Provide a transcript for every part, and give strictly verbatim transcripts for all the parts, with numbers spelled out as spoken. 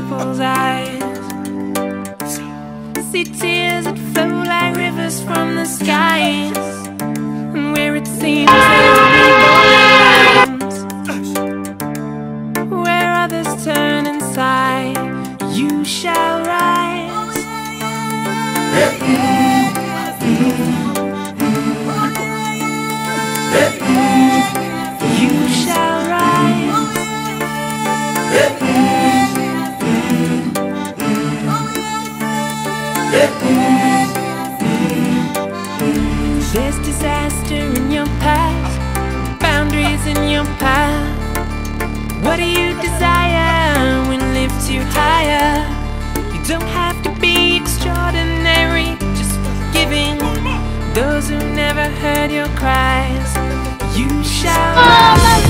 people's eyes. See tears that flow like rivers from the skies, and where it seems there will be lines, where others turn inside, you shall rise. You shall rise. There's disaster in your past, boundaries in your path. What do you desire when lifts you higher? You don't have to be extraordinary, just forgiving those who never heard your cries. You shall rise.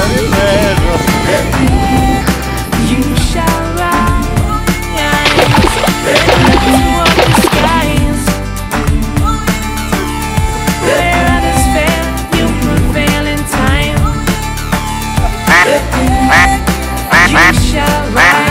You shall rise. Toward the skies, where others fail, you'll prevail in time. You shall rise.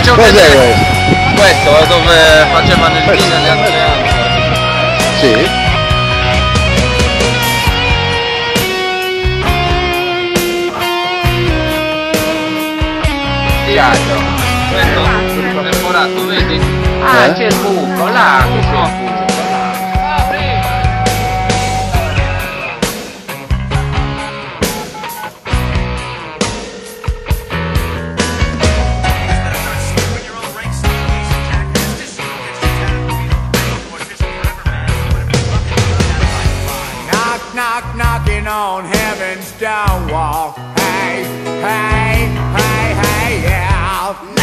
faccio Cos'è vedere. questo? Questo è dove facevano il vino le altre anni. Sì. Questo perforato, vedi? Ah, Eh? c'è il buco, là, che c'è il buco. Knock, knocking on heaven's door wall. Hey, hey, hey, hey, yeah.